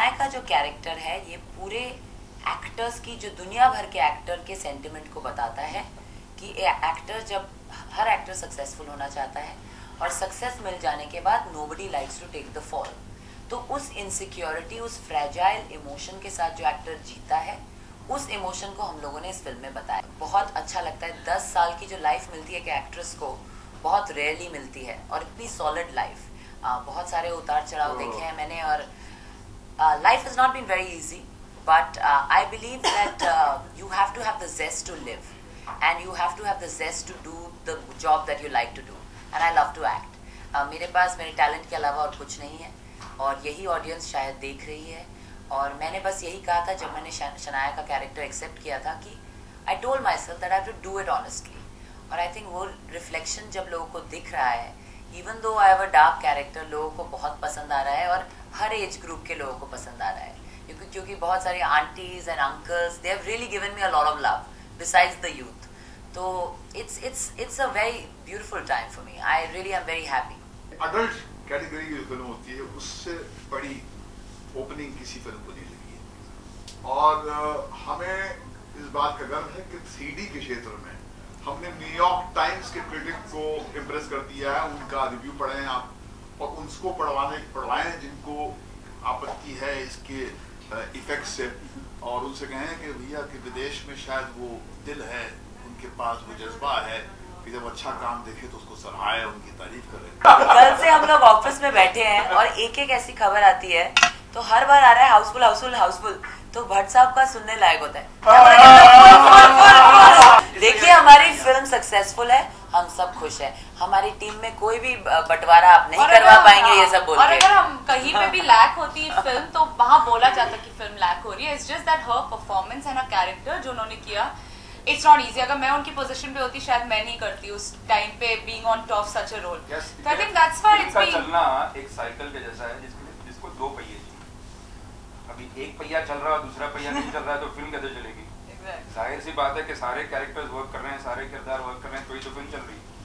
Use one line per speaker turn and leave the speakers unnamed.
शनाया का जो कैरेक्टर है ये पूरे एक्टर्स की, जो दुनिया भर के एक्टर के सेंटिमेंट को बताता है कि एक्टर, जब हर एक्टर सक्सेसफुल होना चाहता है और सक्सेस मिल जाने के बाद nobody likes to take the fall, तो उस इनसिक्योरिटी, उस फ्रेजाइल इमोशन के साथ जो एक्टर जीता है, उस इमोशन को हम लोगों ने इस फिल्म में बताया। बहुत अच्छा लगता है। 10 साल की जो लाइफ मिलती है कि एक्ट्रेस को, बहुत रेयरली मिलती है, और इतनी सॉलिड लाइफ। बहुत सारे उतार चढ़ाव देखे हैं मैंने, और life is not been very easy, but I believe that you have to have the zest to live, and you have to have the zest to do the job that you like to do, and I love to act. मेरे पास मेरे talent के अलावा और कुछ नहीं है, और यही ऑडियंस शायद देख रही है। और मैंने बस यही कहा था जब मैंने शनाया का कैरेक्टर एक्सेप्ट किया था कि I told myself that I have to do it honestly, और आई थिंक वो रिफ्लेक्शन जब लोगों को दिख रहा है, even though I have a dark character, लोगों को बहुत पसंद आ रहा है, और हर एज ग्रुप के लोगों को पसंद आ रहा है, क्योंकि बहुत सारी aunties and uncles, they have really given me a lot of love besides the youth. तो it's a very beautiful time for me. I really am very happy.
Adult category की फिल्म होती है, उससे बड़ी ओपनिंग किसी फिल्म को नहीं लगी है, और हमें इस बात का गर्व है कि 3D के क्षेत्र में हमने न्यूयॉर्क टाइम्स के क्रिटिक को इम्प्रेस कर दिया है। उनका रिव्यू पढ़ें आप, और उनको पढ़वाएं जिनको आपत्ति है इसके इफेक्ट से, और उनसे कहें कि भैया कि विदेश में शायद वो दिल है, उनके पास वो जज्बा है कि जब अच्छा काम देखे तो उसको सराहे, उनकी तारीफ करें।
कल से हम लोग ऑफिस में बैठे हैं और एक एक ऐसी खबर आती है, तो हर बार आ रहा है हाउसफुल हाउसफुल हाउसफुल, तो भट्ट साहब का सुनने लायक होता है। देखिए, हमारी फिल्म सक्सेसफुल है, हम सब खुश हैं। हमारी टीम में कोई भी बंटवारा आप नहीं करवा पाएंगे ये सब बोल के।
और अगर हम कहीं पे भी लैक होती है फिल्म, तो वहाँ बोला जाता कि फिल्म लैक हो रही है। It's just that her performance and a character जो उन्होंने किया, इट्स नॉट इजी। अगर मैं उनकी पोजीशन पे होती शायद मैं नहीं करती उस टाइम पे, being on top such a role. तो I think that's why it's being
चलना एक साइकिल के जैसा है जिसको दो पहिए चाहिए। अभी एक पहिया चल रहा है, दूसरा पहिया नहीं चल रहा है, तो फिल्म कैसे चलेगी? जाहिर सी बात है कि सारे कैरेक्टर्स वर्क कर रहे हैं, सारे किरदार वर्क कर रहे हैं, तो ही तो फिल्म चल रही है।